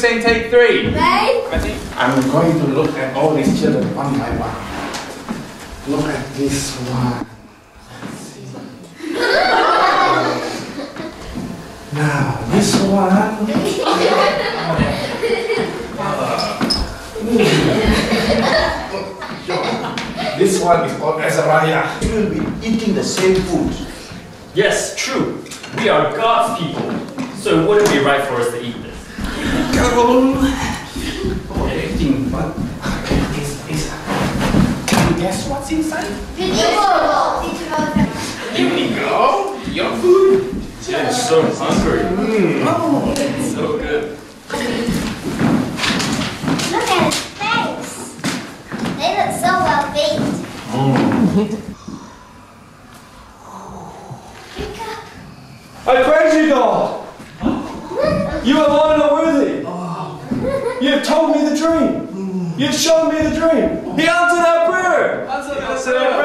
saying take 3. Ready? I'm going to look at all these children one by one. Look at this one. Let's see. Now, this one. This one is called Azariah. He will be eating the same food. Yes, true. We are God's people, so it wouldn't be right for us to eat this. Carol. Oh, eating what? Can you guess what's inside? Indigo? Your food? I'm so hungry. Oh. So good. Look at his face. They look so well baked. I praise you, God. You alone are worthy. You have told me the dream. You've shown me the dream. He answered our prayer.